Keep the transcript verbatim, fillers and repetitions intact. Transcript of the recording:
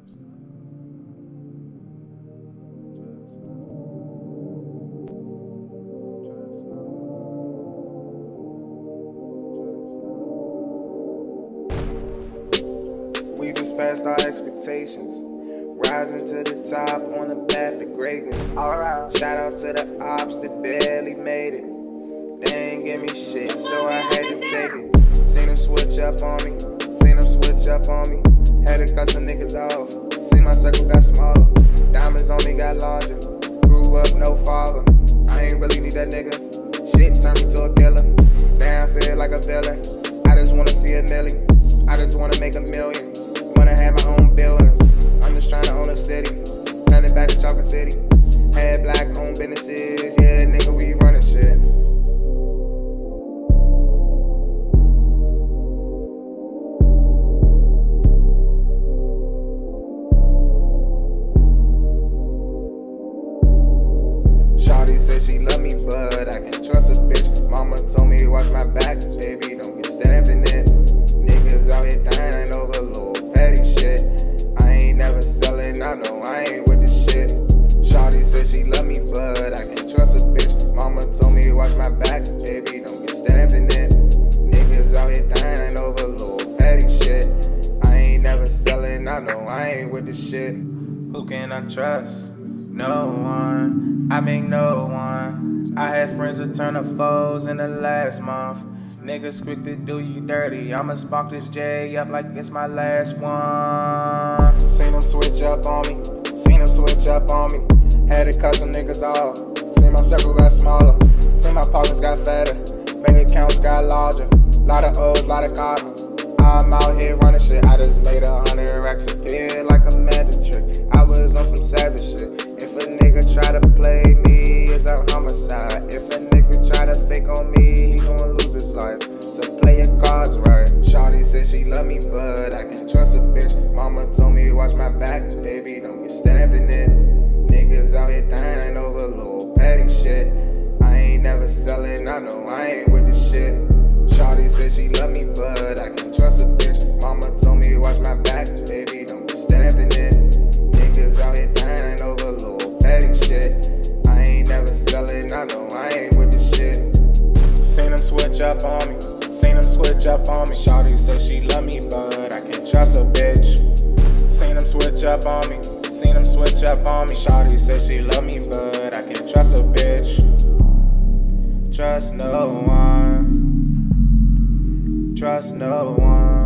We just passed our expectations, rising to the top on the path to greatness. Alright. Shout out to the ops that barely made it. They ain't give me shit, so I had to take it. Seen them switch up on me, seen them switch up on me. Had to cut some niggas off, see my circle got smaller. Diamonds on me got larger, grew up no father. I ain't really need that nigga, shit turned me to a killer. Now I feel like a villain, I just wanna see a million. I just wanna make a million, wanna have my own buildings. I'm just trying to own a city, turn it back to Chocolate City. Had black owned businesses, yeah nigga we running shit. Shawty said she love me, but I can't trust a bitch. Mama told me watch my back, baby, don't get stabbed in it. Niggas out here dying over little petty shit. I ain't never selling, I know I ain't with the shit. Shawty said she love me, but I can't trust a bitch. Mama told me watch my back, baby, don't get stabbed in it. Niggas out here dying over little petty shit. I ain't never selling, I know I ain't with the shit. Who can I trust? No one, I mean no one. I had friends that turned to foes in the last month. Niggas quick to do you dirty, I'ma spark this J up like it's my last one. Seen them switch up on me, seen them switch up on me. Had to cut some niggas off, seen my circle got smaller. Seen my pockets got fatter, bank accounts got larger. Lot of O's, lot of carbons. I'm out here running shit, I just made a hundred racks appear like a magic trick. I was on some savage shit. If a nigga try to play me, it's a homicide. If a nigga try to fake on me, he gon' lose his life. So play your cards right. Shawty said she love me, but I can't trust a bitch. Mama told me watch my back, baby, don't get stabbed in it. Niggas out here dying over little petty shit. I ain't never selling, I know I ain't with the shit. Shawty said she love me, but I can't trust a bitch. Mama told me watch my back, baby, don't get stabbed in it. Niggas out here dying over little petty shit. I ain't never selling, I know I ain't with the shit. Seen them switch up on me, seen them switch up on me. Shawty said she love me, but I can't trust a bitch. Seen them switch up on me, seen them switch up on me. Shawty said she love me, but I can't trust a bitch. Trust no one, trust no one.